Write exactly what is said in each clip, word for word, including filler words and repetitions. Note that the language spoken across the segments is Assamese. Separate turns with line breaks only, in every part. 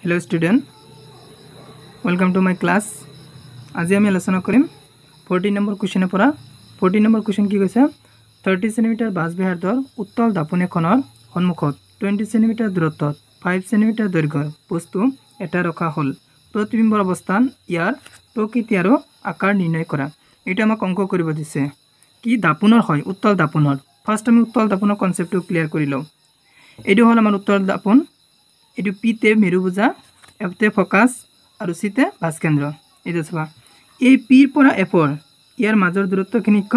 Hello student, welcome to my class. আজি আমি আলোচনা কৰিম fourteen নম্বৰ কোৱেশ্চনৰ পৰা। fourteen নম্বৰ কোৱেশ্চন কি কৈছে, thirty সেন্টিমিটাৰ বাছ ব্যাসাৰ্ধৰ উত্তল দাপোন এখনৰ সন্মুখত twenty সেন্টিমিটাৰ দূৰত্বত five সেন্টিমিটাৰ দৈৰ্ঘ্যৰ বস্তু এটা ৰখা হ'ল। প্ৰতিবিম্বৰ অৱস্থান, ইয়াৰ প্ৰকৃতি আৰু আকাৰ নিৰ্ণয় কৰা। এটা আমাক অংক কৰিব দিছে। কি দাপোনৰ হয়, উত্তল দাপোনৰ। ফাৰ্স্ট আমি উত্তল দাপোনৰ কনসেপ্টটো ক্লিয়াৰ কৰি লওঁ। এইটো হ'ল আমাৰ উত্তল দাপোন। এটো পিতে মেরু বোঝা, এফতে ফোকাস আর সিতে ভাস কেন্দ্র। এই যে চাবা, এই পির পৰা এফর ইয়ার মাজৰ দূৰত্বখিনি ক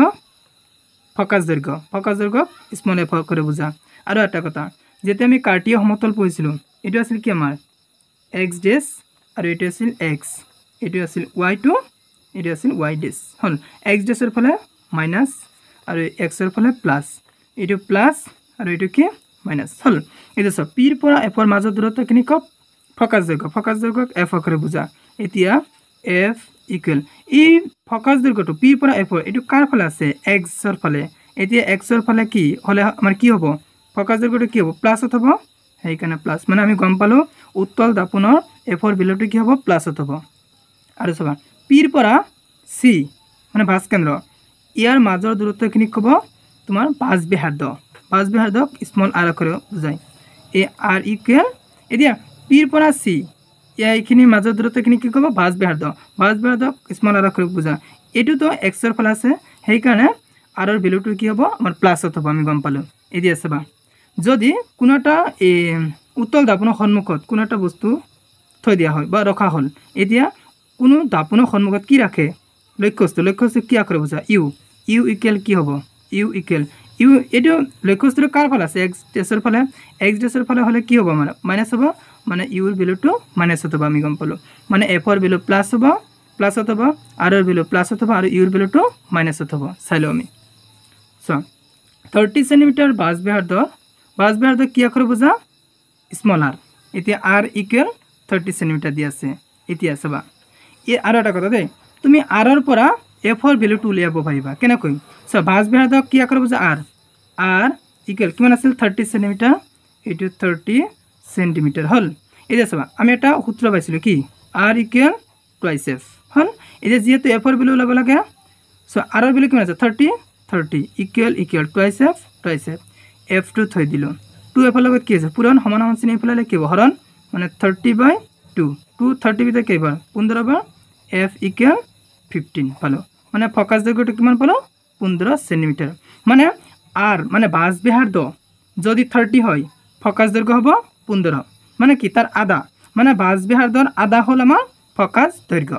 ফোকাস দৈৰ্ঘ্য। ফোকাস দৈৰ্ঘ্য স্মল এফ করে বোঝা। আৰু এটা কথা, যেতিয়া আমি কাৰ্টীয় সমতল পঢ়িছিলোঁ, এইটো আছিল কি আমাৰ এক্স ডেছ আৰু এইটো আছিল এক্স, এইটো আছিল ৱাই টু, এইটো আছিল ৱাই ডেছ। হ'ল এক্স ডেছৰ ফালে মাইনাছ আৰু এক্সৰ ফালে প্লাছ, এইটো প্লাছ আৰু এইটো কি মাইনাস। হল এটা সব পির পৰা এফৰ মাজৰ দূৰত্বখিনি ক ফোকাস দৈৰ্ঘ্য। ফোকাস দৈৰ্ঘ্যক এফ আকাৰে বুজা। এতিয়া এফ ইকুৱেল এই ফোকাস দৈৰ্ঘ্যটো পিৰ পৰা এফৰ এইটো কাৰ ফালে আছে, এক্সৰ ফালে। এতিয়া এক্সৰ ফালে কি হলে আমাৰ কি হ'ব, ফোকাস দৈৰ্ঘ্যটো কি হ'ব, প্লাছত হ'ব। সেইকাৰণে প্লাছ, মানে আমি গম পালো উত্তল দাপোনৰ এফৰ ভ্যালুটো কি হ'ব, প্লাছত হ'ব। আৰু চাবা পিৰ পৰা সি মানে ভাস কেন্দ্ৰ, ইয়াৰ মাজৰ দূৰত্বখিনি ক'ব তোমাৰ ভাস ব্যাসাৰ্ধ। ভাস ব্যাসাৰ্ধক স্মল আৰ আকাৰে বুজায়। এই আৰ ইকুৱেল এতিয়া পিৰ পৰা সি এইখিনিৰ মাজৰ দূৰত্বখিনি কি ক'ব, ভাস ব্যাসাৰ্ধ। ভাস ব্যাসাৰ্ধক স্মল আৰ আকাৰে বুজা। এইটোতো এক্সৰ ফালে আছে, সেইকাৰণে আৰৰ ভ্যালুটো কি হ'ব, আমাৰ প্লাছত হ'ব। আমি গম পালোঁ। এতিয়া চাবা, যদি কোনো এটা এই উত্তল দাপোনৰ সন্মুখত কোনো এটা বস্তু থৈ দিয়া হয় বা ৰখা হ'ল, এতিয়া কোনো দাপোনৰ সন্মুখত কি ৰাখে, লক্ষ্যবস্তু। লক্ষ্যবস্তু কি আকাৰে বুজা, ইউ। ইউ ইকুৱেল কি হ'ব, ইউ ইকুৱেল ইউ এইটো লক্ষ্যবস্তুটো কাৰ ফালে আছে, এক্স ডেছৰ ফালে। এক্স ডেছৰ ফালে হ'লে কি হ'ব, মানে মাইনাছ হ'ব, মানে ইউৰ ভ্যালুটো মাইনাছত হ'ব। আমি গম পালোঁ, মানে এফৰ ভ্যালু প্লাছ হ'ব, প্লাছত হ'ব, আৰৰ ভ্যালু প্লাছত হ'ব, আৰু ইউৰ ভ্যালুটো মাইনাছত হ'ব। চাই লওঁ আমি। চোৱা থাৰ্টি সেন্টিমিটাৰ বাছ ব্যাসাৰ্ধ, বাছ ব্যাসাৰ্ধ কি আকাৰে বুজা, স্মল আৰ। এতিয়া আৰ ইকুৱেল থাৰ্টি সেন্টিমিটাৰ দি আছে। এতিয়া চাবা এই আৰু এটা কথা দেই, তুমি আৰৰ পৰা এফৰ ভ্যালুটো উলিয়াব পাৰিবা কেনেকৈ। চোৱা বাছ ব্যাসাৰ্ধ কি আকাৰে বুজা, আৰ। আৰ ইকুৱেল কিমান আছিল, থাৰ্টি সেন্টিমিটাৰ। এইটো থাৰ্টি সেন্টিমিটাৰ হ'ল। এতিয়া চাবা আমি এটা সূত্ৰ পাইছিলোঁ কি, আৰ ইকুৱেল টুৱাইছ এফ। হ'ল এতিয়া যিহেতু এফৰ ভ্যালু ওলাব লাগে, চ' আৰৰ ভ্যালু কিমান আছে, thirty thirty equal equal twice F twice F. এফটো থৈ দিলোঁ। টু এফৰ লগত কি আছে, পূৰণ সমান সমান চিনি পেলালে কি হ'ব, হৰণ, মানে thirty by two. Two thirty ভিতৰত কেইবাৰ, পোন্ধৰ বাৰ। এফ ইকুৱেল ফিফটিন পালোঁ। মানে ফোকাস দৈৰ্ঘ্যটো কিমান পালোঁ, পোন্ধৰ সেন্টিমিটাৰ। মানে আর মানে বাছ ব্যাসাৰ্ধ যদি থাৰ্টি হয়, ফোকাস দৈৰ্ঘ্য হ'ব পোন্ধৰ, মানে কি তাৰ আধা, মানে বাছ ব্যাসাৰ্ধৰ আধা হ'ল আমাৰ ফোকাস দৈৰ্ঘ্য।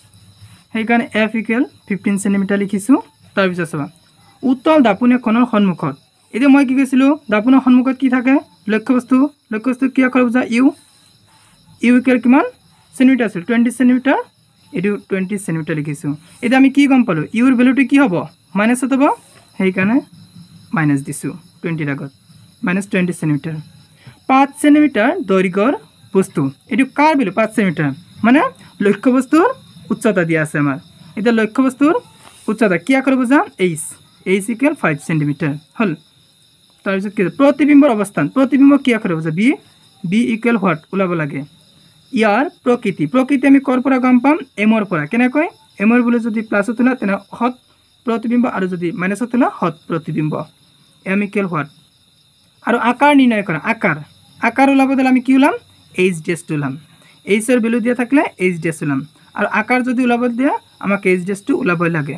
সেইকাৰণে এফ ইকুৱেল ফিফটিন সেন্টিমিটাৰ লিখিছোঁ। তাৰপিছত চাবা উত্তল দাপোন এখনৰ সন্মুখত, এতিয়া মই কি কৈছিলোঁ, দাপোনৰ সন্মুখত কি থাকে, লক্ষ্যবস্তু। লক্ষ্যবস্তু কি আকাৰে বুজা, ইউ। ইউ ইকুৱেল কিমান সেন্টিমিটাৰ আছিল, টুৱেণ্টি সেন্টিমিটাৰ। এইটো টুৱেণ্টি সেন্টিমিটাৰ লিখিছোঁ। এতিয়া আমি কি গম পালোঁ, ইউৰ ভ্যালুটো কি হ'ব, মাইনাছত হ'ব। সেইকাৰণে মাইনাছ দিছোঁ টুৱেণ্টিৰ আগত, মাইনাছ টুৱেণ্টি সেন্টিমিটাৰ। পাঁচ সেন্টিমিটাৰ দৈৰ্ঘ্যৰ বস্তু, এইটো কাৰ ভ্যালু, পাঁচ সেন্টিমিটাৰ, মানে লক্ষ্যবস্তুৰ উচ্চতা দিয়া আছে আমাৰ। এতিয়া লক্ষ্যবস্তুৰ উচ্চতা কি আকাৰে বুজা, H. H equal five centimetre হ'ল। তাৰপিছত কি প্ৰতিবিম্বৰ অৱস্থান, প্ৰতিবিম্ব কি আকাৰে বুজা, বি। বি ইকুৱেল হোৱাট ওলাব লাগে, ইয়াৰ প্ৰকৃতি। প্ৰকৃতি আমি ক'ৰ পৰা গম পাম, এমৰ পৰা। কেনেকৈ, এমৰ বোলে যদি প্লাছত তোলা তেনে হত প্ৰতিবিম্ব, আৰু যদি মাইনাছত তোলা হত প্ৰতিবিম্ব। এম ইকুৱেল হোৱাট, আৰু আকাৰ নিৰ্ণয় কৰা, আকাৰ। আকাৰ ওলাব দিলে আমি কি ওলাম, এইচ ডেছটো ওলাম। এইচৰ ভ্যালু দিয়া থাকিলে এইচ ডেছ ওলাম, আৰু আকাৰ যদি ওলাব দিয়ে আমাক এইচ ডেছটো ওলাবই লাগে।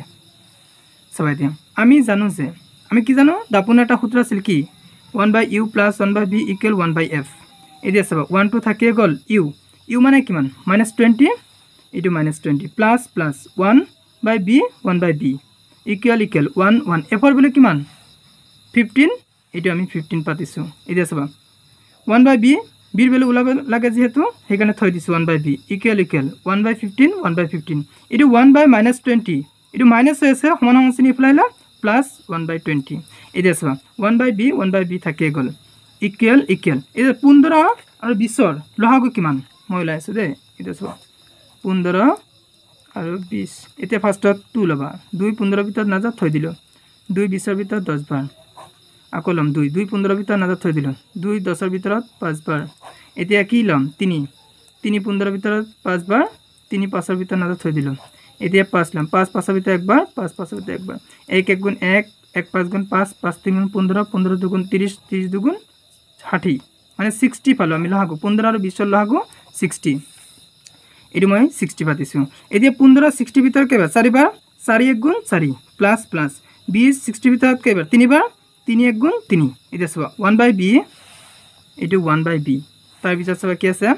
চাবা এতিয়া আমি জানো যে, আমি কি জানো, দাপোনৰ এটা সূত্ৰ আছিল কি, one by U plus one by V equal one by F. এতিয়া চাবা ওৱান টু থাকিয়ে গ'ল, ইউ। ইউ মানে কিমান, মাইনাছ টুৱেণ্টি, এইটো minus twenty, plus plus one by V, one by V equal equal one one. এফৰ ভ্যালু কিমান, ফিফটিন, এইটো আমি ফিফটিন পাতিছোঁ। এতিয়া চাবা ওৱান বাই বি, বিৰ ভ্যালু ওলাব লাগে যিহেতু, সেইকাৰণে থৈ দিছোঁ one by V equal equal one by fifteen, one by fifteen. এইটো ওৱান বাই মাইনাছ টুৱেণ্টি, এইটো মাইনাছ হৈ আছে, সমান সমান চিনি পেলাইলে প্লাছ ওৱান বাই টুৱেণ্টি। এতিয়া চাবা one by V, one by V থাকিয়ে গ'ল, ইকুৱেল ইকুৱেল। এতিয়া পোন্ধৰ আৰু বিছৰ লসাগু কিমান, মই ওলাই আছোঁ দেই। এতিয়া চাবা পোন্ধৰ আৰু বিছ, এতিয়া ফাৰ্ষ্টত টু ল'বা, দুই পোন্ধৰৰ ভিতৰত নাযাওঁ থৈ দিলোঁ, দুই বিছৰ ভিতৰত দহ বাৰ, আকৌ ল'ম দুই, দুই পোন্ধৰৰ ভিতৰত নাযাওঁ থৈ দিলোঁ, দুই দহৰ ভিতৰত পাঁচবাৰ। এতিয়া কি ল'ম, তিনি, তিনি পোন্ধৰৰ ভিতৰত পাঁচবাৰ তিনি পাঁচৰ ভিতৰত নাজত থৈ দিলোঁ এতিয়া পাঁচ লম পাঁচ পাঁচৰ ভিতৰত একবাৰ পাঁচ পাঁচৰ ভিতৰত একবাৰ এক এক গুণ এক এক পাঁচ গুণ পাঁচ পাঁচ তিন গুণ পোন্ধৰ পোন্ধৰ দুগুণ ত্ৰিছ ত্ৰিছ দুগুণ ষাঠি মানে ছিক্সটি পালোঁ আমি লহাগু পোন্ধৰ আৰু বিছৰ লহাগু ছিক্সটি এইটো মই ছিক্সটি পাতিছোঁ এতিয়া পোন্ধৰ ছিক্সটিৰ ভিতৰত কেইবাৰ চাৰিবাৰ চাৰি এক গুণ চাৰি প্লাছ প্লাছ বিছ ছিক্সটিৰ ভিতৰত কেইবাৰ তিনিবাৰ তিনি এক গুণ তিনি এতিয়া চাবা ওৱান বাই বি এইটো ওৱান বাই বি তাৰপিছত চাবা কি আছে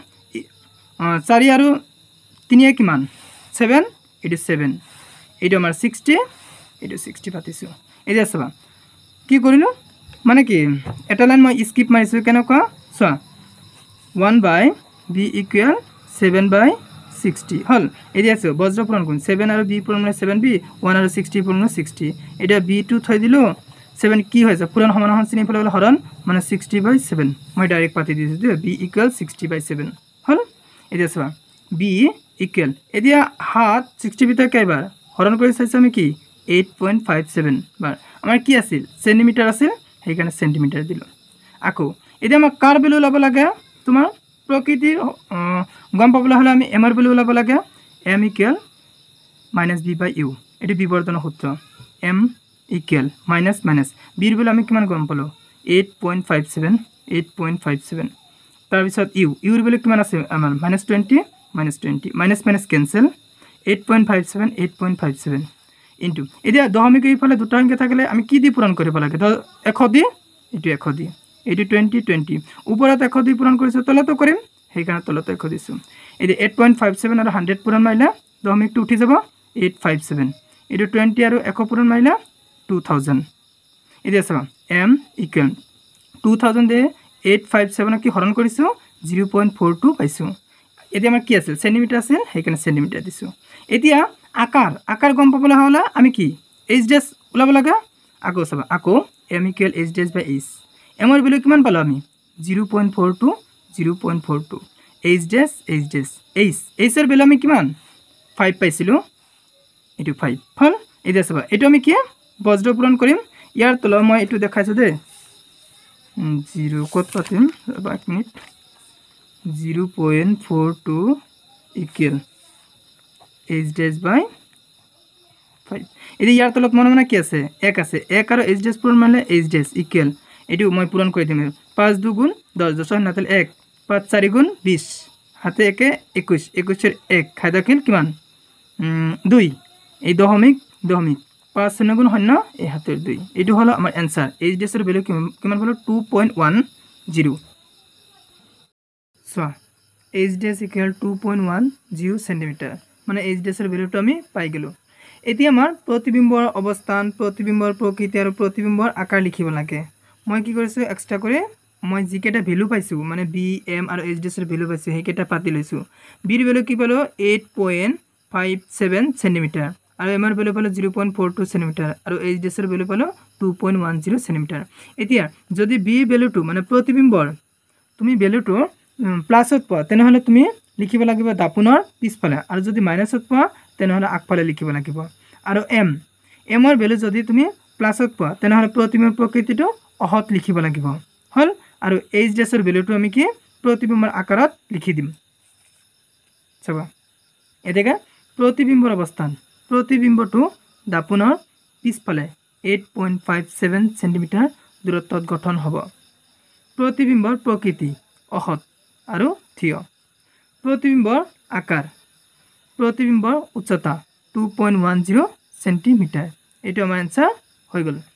চাৰি আৰু তিনিয়ে কিমান ছেভেন এইটো ছেভেন এইটো আমাৰ ছিক্সটি এইটো ছিক্সটি পাতিছোঁ এতিয়া চাবা কি কৰিলোঁ মানে কি এটা লাইন মই স্কিপ মাৰিছোঁ কেনেকুৱা চোৱা one by V equal seven by sixty হ'ল এতিয়া চাওঁ বজ্ৰ পূৰণ কৰিম ছেভেন আৰু বি পূৰণ মানে ছেভেন বি ওৱান আৰু ছিক্সটি পূৰণ মানে ছিক্সটি এতিয়া বি টু থৈ দিলোঁ ছেভেন কি হৈছে পূৰণ সমান সমান চিনি পেলাই হৰণ মানে ছিক্সটি বাই ছেভেন মই ডাইৰেক্ট পাতি দিছোঁ দেই V equal sixty by seven হ'ল এতিয়া চোৱা বি ইকুৱেল এতিয়া সাত ছিক্সটিৰ ভিতৰত কেইবাৰ হৰণ কৰি চাইছোঁ আমি কি এইট পইণ্ট ফাইভ ছেভেন বাৰ আমাৰ কি আছিল চেণ্টিমিটাৰ আছিল সেইকাৰণে চেণ্টিমিটাৰ দিলোঁ আকৌ এতিয়া আমাক কাৰ ভেলু ওলাব লাগে তোমাৰ প্ৰকৃতিৰ গম পাবলৈ হ'লে আমি এমৰ ভেলু ওলাব লাগে M equal minus V by U এইটো বিবৰ্তনৰ সূত্ৰ এম ইকুৱেল মাইনাছ মাইনাছ বিৰ ভেলু আমি কিমান গম পালোঁ eight point five seven eight point five seven তাৰপিছত ইউ ইউৰ ভেলু কিমান আছে আমাৰ minus twenty minus twenty minus minus cancel eight point five seven eight point five seven into এতিয়া দশমিক এইফালে দুটা সংখ্যা থাকিলে আমি কি দি পূৰণ কৰিব লাগে ধৰ এশ দি এইটো এশ দি এইটো টুৱেণ্টি টুৱেণ্টি ওপৰত এশ দি পূৰণ কৰিছোঁ তলতো কৰিম সেইকাৰণে তলতো এশ দিছোঁ এতিয়া এইট পইণ্ট ফাইভ ছেভেন আৰু হাণ্ড্ৰেড পূৰণ মাৰিলে দশমিকটো উঠি যাব এইট ফাইভ ছেভেন এইটো টুৱেণ্টি আৰু এশ পূৰণ মাৰিলে টু থাউজেণ্ড এতিয়া চাবা এম ইকুৱেল টু থাউজেণ্ডে এইট ফাইভ ছেভেনক কি হৰণ কৰিছোঁ জিৰ' পইণ্ট ফ'ৰ টু পাইছোঁ এতিয়া আমাৰ কি আছিল চেণ্টিমিটাৰ আছিল সেইকাৰণে চেণ্টিমিটাৰ দিছোঁ এতিয়া আকাৰ আকাৰ গম পাবলৈ হ'লে আমি কি এইচ ডেছ ওলাব লাগে আকৌ চাবা আকৌ M equal H dash by H এমৰ ভেলু কিমান পালোঁ আমি zero' point four two zero' point four two H dash H dash H এইচৰ ভেলু আমি কিমান ফাইভ পাইছিলোঁ এইটো ফাইভ হ'ল এতিয়া চাবা এইটো আমি কি বজ্ৰ পূৰণ কৰিম ইয়াৰ তলত মই এইটো দেখাইছোঁ দেই জিৰ' ক'ত পাতিম ৰ'বা এক minute zero' point four two equal H dash by five এতিয়া ইয়াৰ তলত মনে মনে কি আছে এক আছে এক আৰু এইচ ডেছ পূৰণ মাৰিলে এইচ ডেছ ইকুৱেল এইটো মই পূৰণ কৰি দিম পাঁচ দুগুণ দহ দহৰ নাথাকিল এক পাঁচ চাৰি গুণ বিছ হাতে একে একৈছ একৈছৰ এক খাই থাকিল কিমান দুই এই দশমিক দশমিক পাঁচ শূন্য গুণ শূন্য এই হাতেৰ দুই এইটো হ'ল আমাৰ এনচাৰ এইচ ডেছৰ ভেলু কিমান পালোঁ টু পইণ্ট ওৱান জিৰ' চোৱা H dash equal two point one zero' centimetre মানে এইচ ডেছৰ ভেলুটো আমি পাই গ'লোঁ এতিয়া আমাৰ প্ৰতিবিম্বৰ অৱস্থান প্ৰতিবিম্বৰ প্ৰকৃতি আৰু প্ৰতিবিম্বৰ আকাৰ লিখিব লাগে মই কি কৰিছোঁ এক্সট্ৰা কৰি মই যিকেইটা ভেলু পাইছোঁ মানে বি এম আৰু এইচ ডেছৰ ভেলু পাইছোঁ সেইকেইটা পাতি লৈছোঁ বিৰ ভেলু কি পালোঁ eight point five seven centimetre আৰু এমৰ ভেলু পালোঁ zero' point four two centimetre আৰু এইচ ডেছৰ ভেলু পালোঁ two point one zero' centimetre এতিয়া যদি বি ভেলুটো মানে প্ৰতিবিম্বৰ তুমি ভেলুটো প্লাছত পোৱা তেনেহ'লে তুমি লিখিব লাগিব দাপোনৰ পিছফালে আৰু যদি মাইনাছত পোৱা তেনেহ'লে আগফালে লিখিব লাগিব আৰু এম এমৰ ভেলু যদি তুমি প্লাছত পোৱা তেনেহ'লে প্ৰতিবিম্বৰ প্ৰকৃতিটো অহত লিখিব লাগিব হ'ল আৰু এইচ ডেছৰ ভেলুটো আমি কি প্ৰতিবিম্বৰ আকাৰত লিখি দিম চাবা এতিয়া প্ৰতিবিম্বৰ অৱস্থান প্ৰতিবিম্বটো দাপোনৰ পিছফালে eight point five seven centimetre দূৰত্বত গঠন হ'ব প্ৰতিবিম্বৰ প্ৰকৃতি অহত আৰু থিয় প্ৰতিবিম্বৰ আকাৰ প্ৰতিবিম্বৰ উচ্চতা two point one zero' centimetre এইটো আমাৰ এনচাৰ হৈ গ'ল।